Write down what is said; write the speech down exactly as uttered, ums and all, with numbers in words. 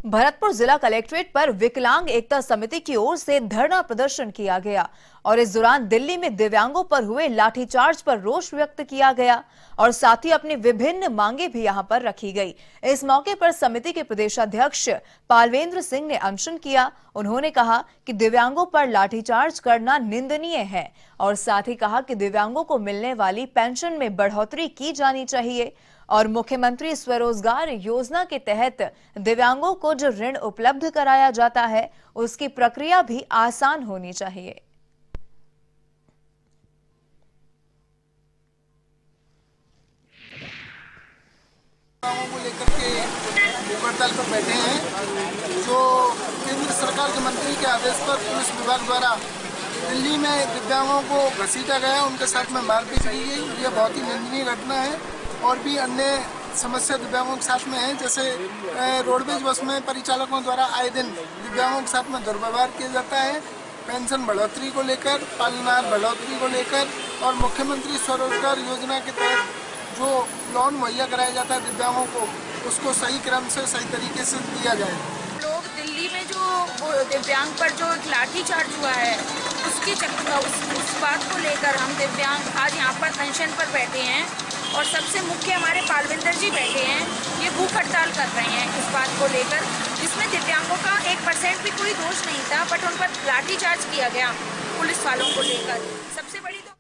भरतपुर जिला कलेक्ट्रेट पर विकलांग एकता समिति की ओर से धरना प्रदर्शन किया गया और इस दौरान दिल्ली में दिव्यांगों पर हुए लाठीचार्ज पर रोष व्यक्त किया गया और साथ ही अपनी विभिन्न मांगे भी यहां पर रखी गई। इस मौके पर समिति के प्रदेशाध्यक्ष पालवेंद्र सिंह ने अनशन किया। उन्होंने कहा कि दिव्यांगों पर लाठीचार्ज करना निंदनीय है और साथ ही कहा कि दिव्यांगों को मिलने वाली पेंशन में बढ़ोतरी की जानी चाहिए और मुख्यमंत्री स्वरोजगार योजना के तहत दिव्यांगों को जो ऋण उपलब्ध कराया जाता है उसकी प्रक्रिया भी आसान होनी चाहिए। को लेकर के भूख हड़ताल पर बैठे हैं, जो केंद्र सरकार के मंत्री के आदेश पर पुलिस विभाग द्वारा दिल्ली में दिव्यांगों को घसीटा गया, उनके साथ में मारपीट की गई। यह बहुत ही निंदनीय घटना है और भी अन्य समस्या दिव्यांगों के साथ में है, जैसे रोडवेज बस में परिचालकों द्वारा आए दिन दिव्यांगों के साथ में दुर्व्यवहार किया जाता है। पेंशन बढ़ोतरी को लेकर, पालनाहार बढ़ोतरी को लेकर और मुख्यमंत्री स्वरोजगार योजना के तहत जो लोन मुहैया कराया जाता है दिव्यांगों को, उसको सही क्रम से सही तरीके से दिया जाए। लोग दिल्ली में जो दिव्यांग पर जो लाठीचार्ज हुआ है उसकी चक्कर उस, उस बात को लेकर हम दिव्यांग आज यहाँ पर अनशन पर बैठे हैं और सबसे मुख्य हमारे पालविंदर जी बैठे हैं। ये भूख हड़ताल कर रहे हैं इस बात को लेकर, जिसमें दिव्यांगों का एक परसेंट भी कोई दोष नहीं था, बट उन पर लाठीचार्ज किया गया पुलिस वालों को लेकर। सबसे बड़ी तो